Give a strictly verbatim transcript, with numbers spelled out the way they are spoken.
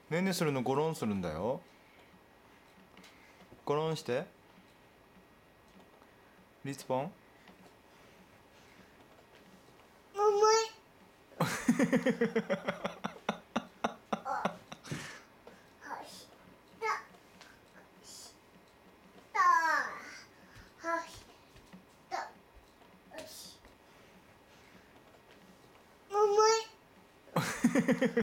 ねんねするのゴロンするんだよ。ゴロンして。リツポン。